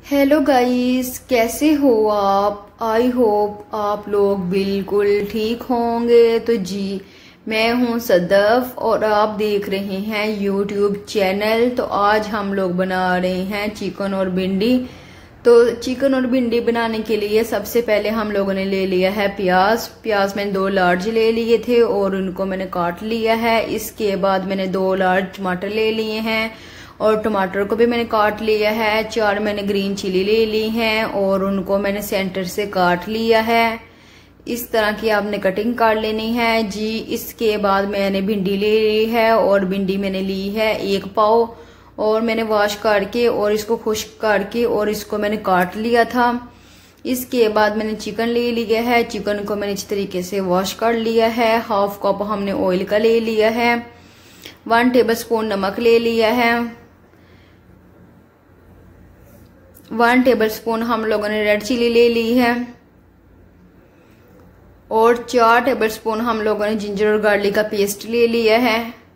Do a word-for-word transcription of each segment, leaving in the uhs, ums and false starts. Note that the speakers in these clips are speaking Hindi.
हेलो गाइस, कैसे हो आप। आई होप आप लोग बिल्कुल ठीक होंगे। तो जी, मैं हूं सदफ और आप देख रहे हैं यूट्यूब चैनल। तो आज हम लोग बना रहे हैं चिकन और भिंडी। तो चिकन और भिंडी बनाने के लिए सबसे पहले हम लोगों ने ले लिया है प्याज। प्याज मैंने दो लार्ज ले लिए थे और उनको मैंने काट लिया है। इसके बाद मैंने दो लार्ज टमाटर ले लिए हैं और टमाटर को भी मैंने काट लिया है। चार मैंने ग्रीन चिली ले ली हैं और उनको मैंने सेंटर से काट लिया है। इस तरह की आपने कटिंग काट लेनी है जी। इसके बाद मैंने भिंडी ले ली है और भिंडी मैंने ली है एक पाव और मैंने वॉश करके और इसको खुश्क करके और इसको मैंने काट लिया था। इसके बाद मैंने चिकन ले लिया है। चिकन को मैंने इस तरीके से वॉश कर लिया है। हाफ कप हमने ऑयल का ले लिया है। वन टेबल स्पून नमक ले लिया है। वन टेबल स्पून हम लोगों ने रेड चिली ले ली है और चार टेबल स्पून हम लोगों ने जिंजर और गार्लिक का पेस्ट ले लिया है।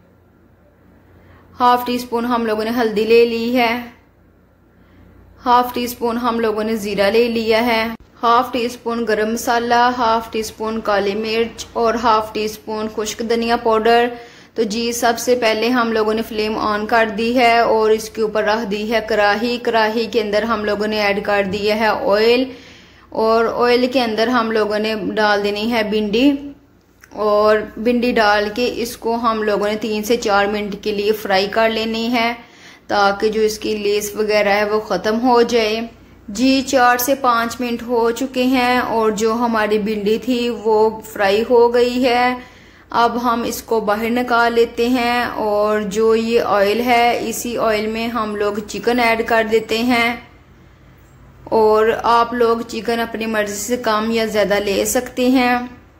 हाफ टी स्पून हम लोगों ने हल्दी ले ली है। हाफ टी स्पून हम लोगों ने जीरा ले लिया है। हाफ टी स्पून गरम मसाला, हाफ टी स्पून काली मिर्च और हाफ टी स्पून खुश्क धनिया पाउडर। तो जी, सबसे पहले हम लोगों ने फ्लेम ऑन कर दी है और इसके ऊपर रख दी है कढ़ाई। कढ़ाई के अंदर हम लोगों ने ऐड कर दिया है ऑयल और ऑयल के अंदर हम लोगों ने डाल देनी है भिंडी और भिंडी डाल के इसको हम लोगों ने तीन से चार मिनट के लिए फ्राई कर लेनी है ताकि जो इसकी लेस वगैरह है वो खत्म हो जाए। जी, चार से पाँच मिनट हो चुके हैं और जो हमारी भिंडी थी वो फ्राई हो गई है। अब हम इसको बाहर निकाल लेते हैं और जो ये ऑयल है इसी ऑयल में हम लोग चिकन ऐड कर देते हैं और आप लोग चिकन अपनी मर्जी से कम या ज्यादा ले सकते हैं।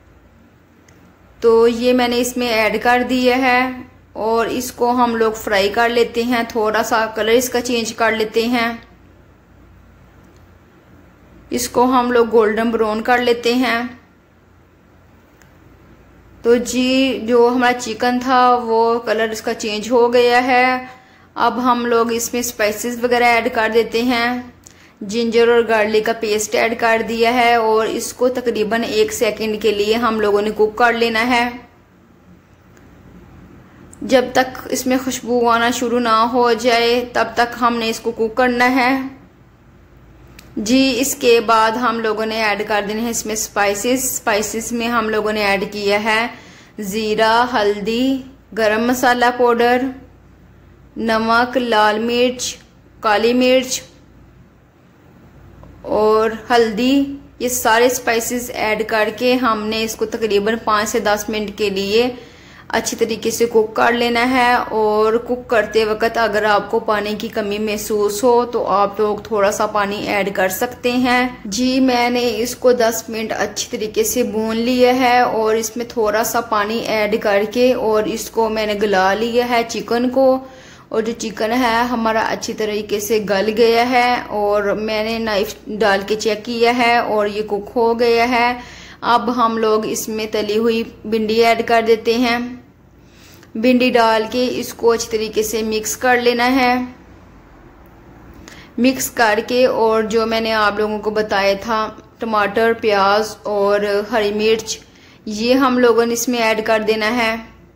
तो ये मैंने इसमें ऐड कर दिया है और इसको हम लोग फ्राई कर लेते हैं। थोड़ा सा कलर इसका चेंज कर लेते हैं। इसको हम लोग गोल्डन ब्राउन कर लेते हैं। तो जी, जो हमारा चिकन था वो कलर इसका चेंज हो गया है। अब हम लोग इसमें स्पाइसेस वगैरह ऐड कर देते हैं। जिंजर और गार्लिक का पेस्ट ऐड कर दिया है और इसको तकरीबन एक सेकंड के लिए हम लोगों ने कुक कर लेना है जब तक इसमें खुशबू आना शुरू ना हो जाए, तब तक हमने इसको कुक करना है जी। इसके बाद हम लोगों ने ऐड कर देने हैं इसमें स्पाइसेस। स्पाइसेस में हम लोगों ने ऐड किया है जीरा, हल्दी, गरम मसाला पाउडर, नमक, लाल मिर्च, काली मिर्च और हल्दी। ये सारे स्पाइसेस ऐड करके हमने इसको तकरीबन पाँच से दस मिनट के लिए अच्छी तरीके से कुक कर लेना है। और कुक करते वक्त अगर आपको पानी की कमी महसूस हो तो आप लोग थोड़ा सा पानी ऐड कर सकते हैं जी। मैंने इसको दस मिनट अच्छी तरीके से भून लिया है और इसमें थोड़ा सा पानी ऐड करके और इसको मैंने गला लिया है चिकन को। और जो चिकन है हमारा अच्छी तरीके से गल गया है और मैंने नाइफ डाल के चेक किया है और ये कुक हो गया है। अब हम लोग इसमें तली हुई भिंडी ऐड कर देते हैं। भिंडी डाल के इसको अच्छी तरीके से मिक्स कर लेना है। मिक्स करके और जो मैंने आप लोगों को बताया था टमाटर, प्याज और हरी मिर्च, ये हम लोगों ने इसमें ऐड कर देना है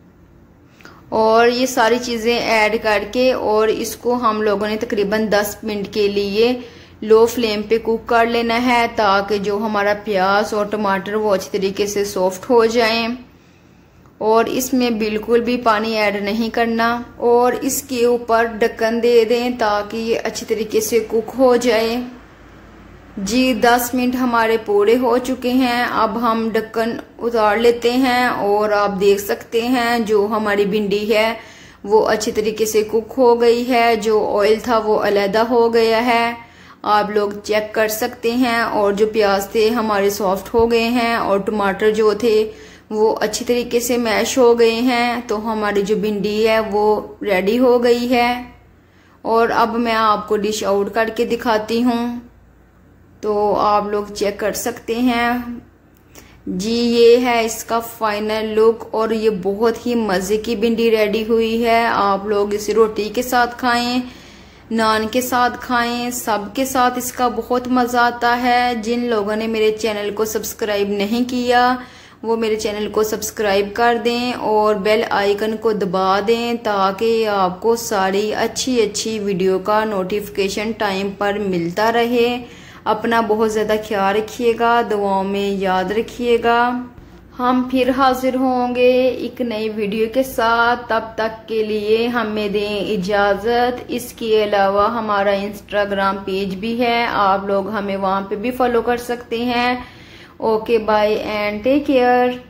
और ये सारी चीजें ऐड करके और इसको हम लोगों ने तकरीबन दस मिनट के लिए लो फ्लेम पे कुक कर लेना है ताकि जो हमारा प्याज और टमाटर वो अच्छी तरीके से सॉफ्ट हो जाएं। और इसमें बिल्कुल भी पानी ऐड नहीं करना और इसके ऊपर ढक्कन दे दें ताकि ये अच्छी तरीके से कुक हो जाए जी। दस मिनट हमारे पूरे हो चुके हैं। अब हम ढक्कन उतार लेते हैं और आप देख सकते हैं जो हमारी भिंडी है वो अच्छी तरीके से कुक हो गई है। जो ऑयल था वो अलहदा हो गया है, आप लोग चेक कर सकते हैं। और जो प्याज थे हमारे सॉफ्ट हो गए हैं और टमाटर जो थे वो अच्छी तरीके से मैश हो गए हैं। तो हमारी जो भिंडी है वो रेडी हो गई है और अब मैं आपको डिश आउट करके दिखाती हूँ तो आप लोग चेक कर सकते हैं जी। ये है इसका फाइनल लुक और ये बहुत ही मजे की भिंडी रेडी हुई है। आप लोग इसे रोटी के साथ खाएं, नान के साथ खाएं, सबके साथ इसका बहुत मज़ा आता है। जिन लोगों ने मेरे चैनल को सब्सक्राइब नहीं किया वो मेरे चैनल को सब्सक्राइब कर दें और बेल आइकन को दबा दें ताकि आपको सारी अच्छी अच्छी वीडियो का नोटिफिकेशन टाइम पर मिलता रहे। अपना बहुत ज़्यादा ख्याल रखिएगा, दुआओं में याद रखिएगा। हम फिर हाजिर होंगे एक नई वीडियो के साथ, तब तक के लिए हमें दें इजाज़त। इसके अलावा हमारा इंस्टाग्राम पेज भी है, आप लोग हमें वहाँ पे भी फॉलो कर सकते हैं। Okay bye and take care.